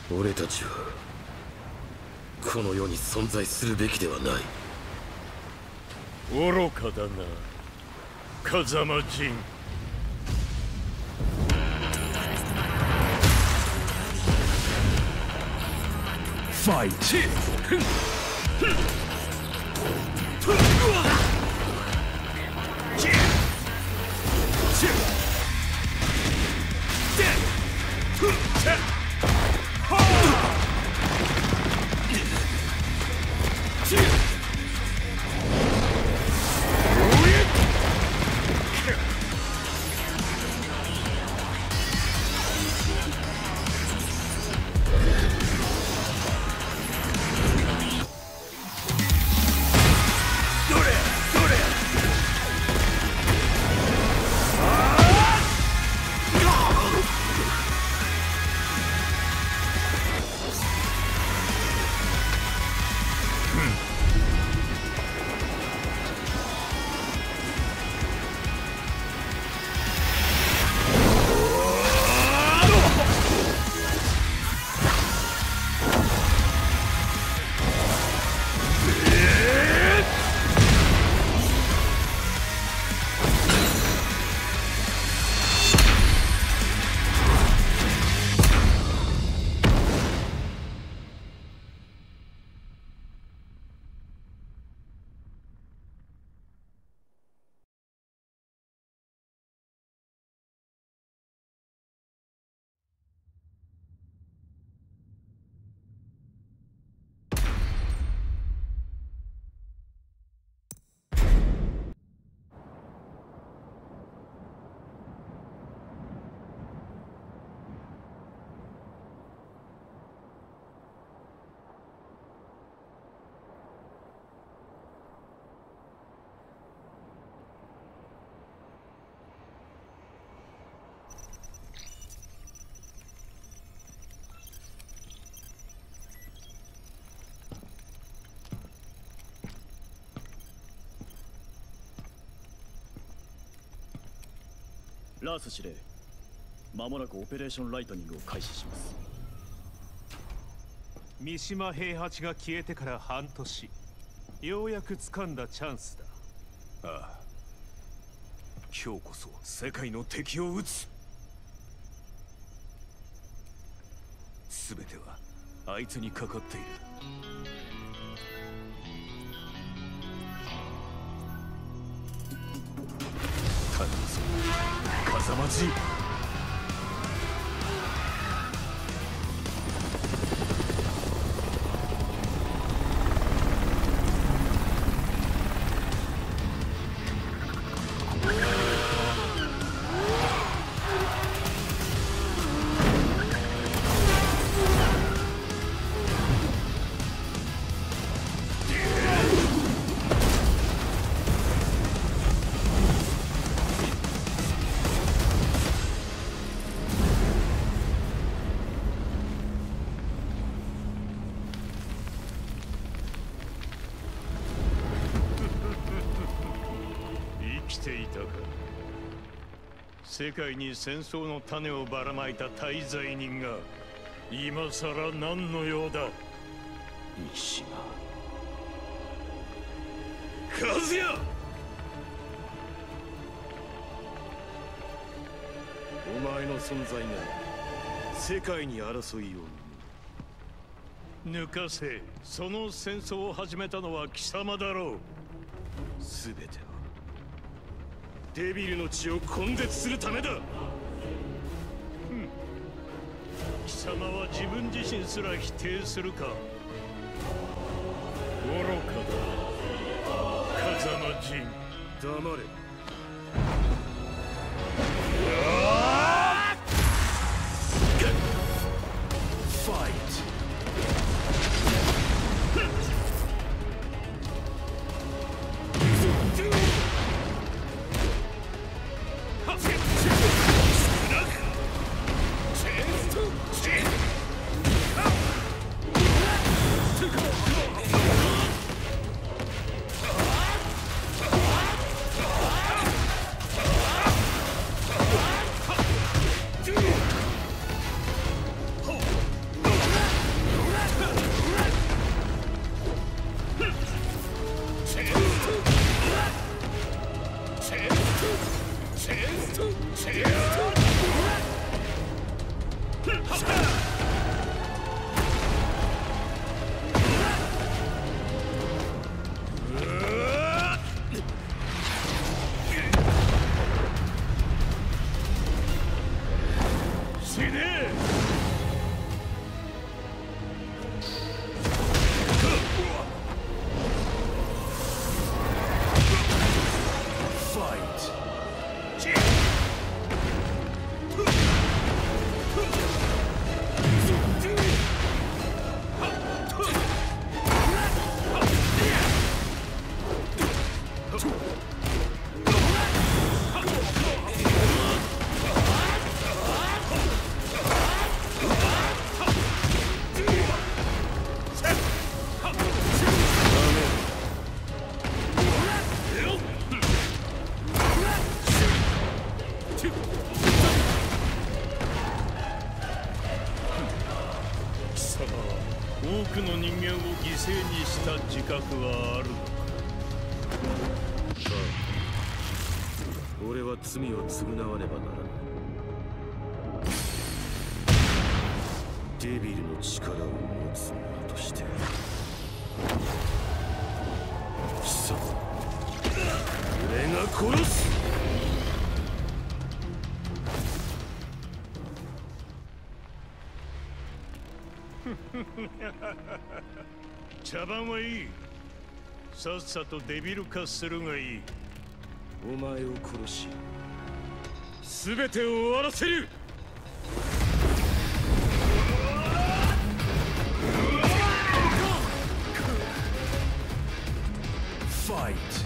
俺たちはこの世に存在するべきではない。 愚かだな、風間陣。ファイト。 ラース司令、間もなくオペレーションライトニングを開始します。 三島平八が消えてから半年、ようやく掴んだチャンスだ。 ああ、今日こそ世界の敵を撃つ。全てはあいつにかかっている。頼むぞ、風間陣。世界に戦争の種をばらまいた大罪人が今さら何の用だ。 三島和也、 お前の存在が世界に争いを抜かせ。その戦争を始めたのは貴様だろう。 全てはデビルの血を根絶するためだ。 貴様は自分自身すら否定するか。愚かだ、風間陣。 黙れ。ファイト。 を犠牲にした自覚はあるのか。 俺は罪を償わねばならない。デビルの力を持つ者として貴様、俺が殺す。 茶番はいい。さっさとデビル化するがいい。 お前を殺し全てを終わらせる。ファイト。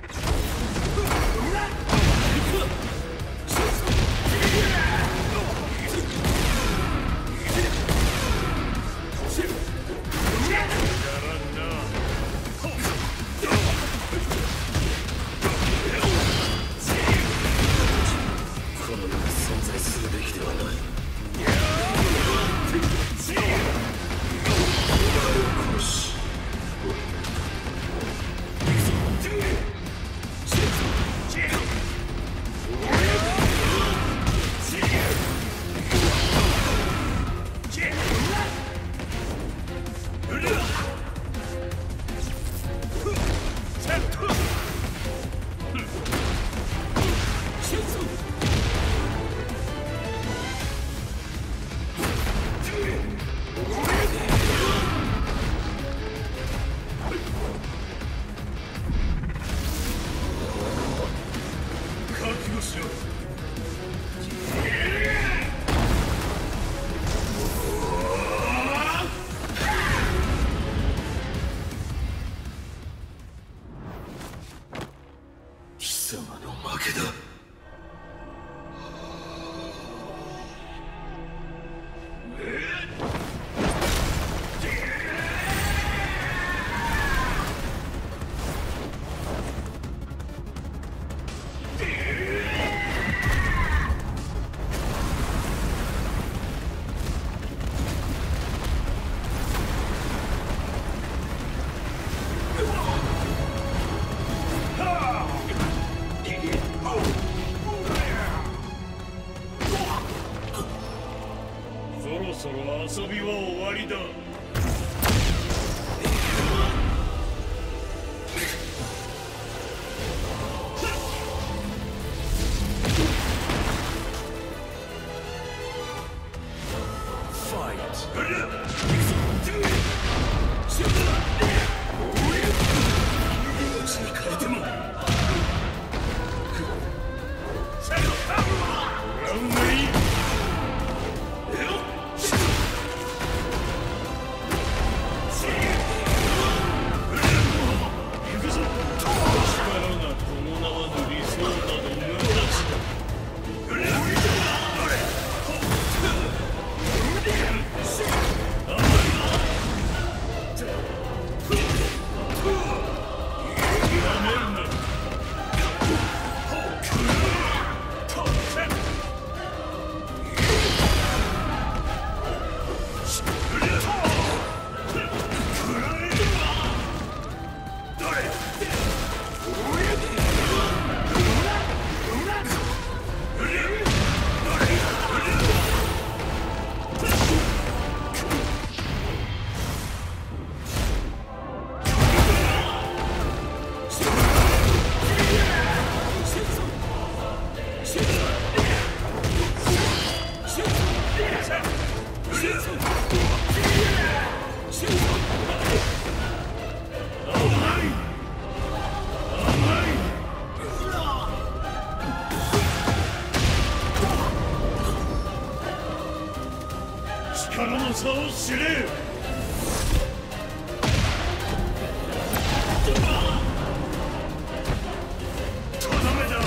貴様の負けだ。 そろそろ遊びは終わりだ。力の差を知れ。とどめだ。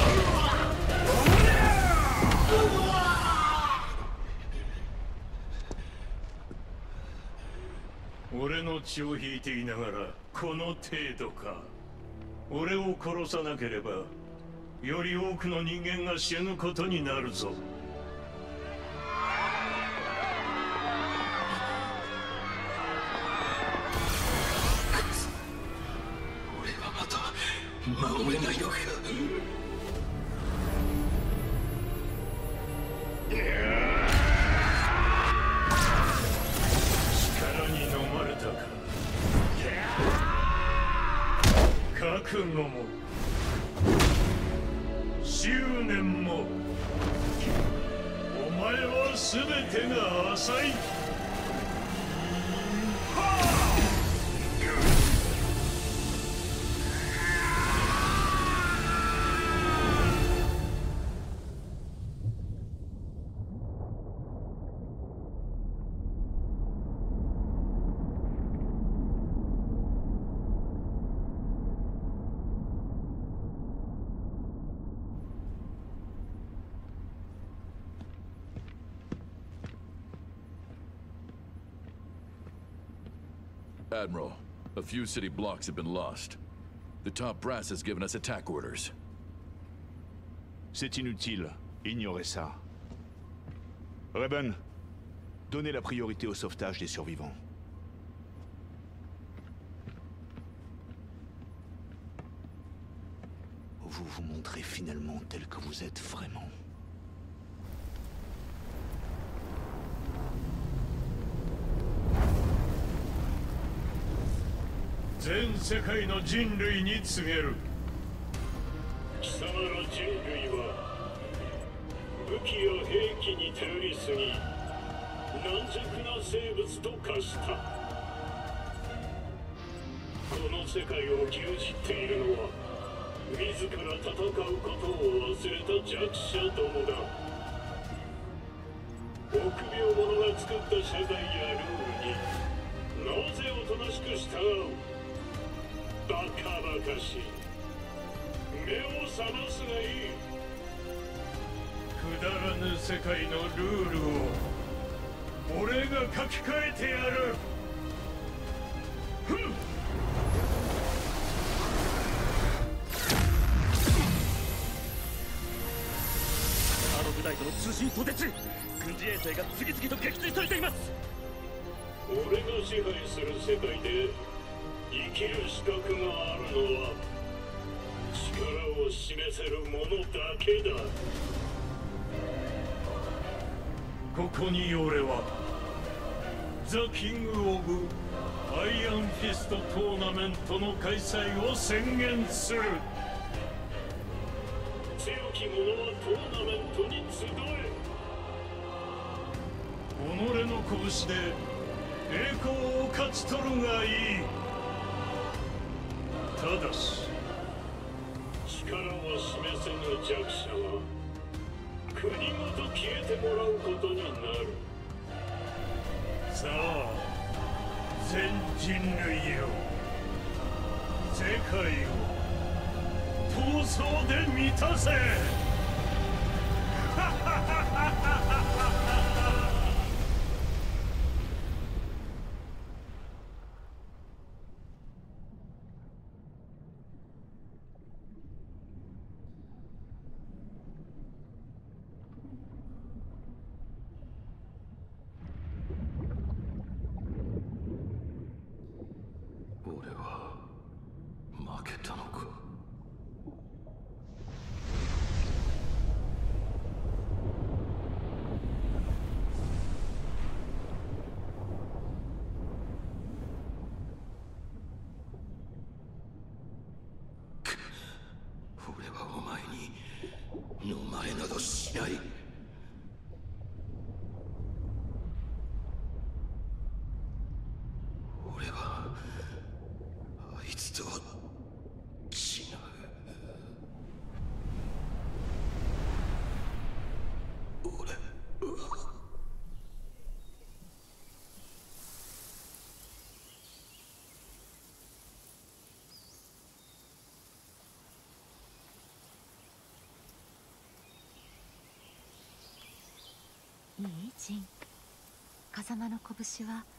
俺の血を引いていながらこの程度か。俺を殺さなければより多くの人間が死ぬことになるぞ。 守れないのか。 力に飲まれたか。覚悟も執念もお前は全てが浅い。 Admiral, a few city blocks have been lost. The top brass has given us attack orders. C'est inutile. Ignorez ça. Reben, donnez la priorité au sauvetage des survivants. Vous vous montrez finalement tel que vous êtes vraiment. 全世界の人類に告げる。 貴様ら人類は武器や兵器に頼りすぎ軟弱な生物と化した。この世界を牛耳っているのは自ら戦うことを忘れた弱者どもだ。臆病者が作った社会やルールになぜおとなしく従う。バカバカしい。目を覚ますがいい。 くだらぬ世界のルールを俺が書き換えてやる。ふん。 あの部隊との通信途絶。軍事衛星が次々と撃墜されています。 俺が支配する世界で生きる資格があるのは力を示せる者だけだ。 ここに俺はザ・キング・オブ・アイアンフィストトーナメントの開催を宣言する。 強き者はトーナメントに集え。 己の拳で栄光を勝ち取るがいい。ただし力を示せぬ弱者は国ごと消えてもらうことになる。 さあ全人類よ、世界を闘争で満たせ。 俺は負けたのか。俺はお前に飲まれなどしない。俺はあいつとは違う。俺はいいジン。風間の拳は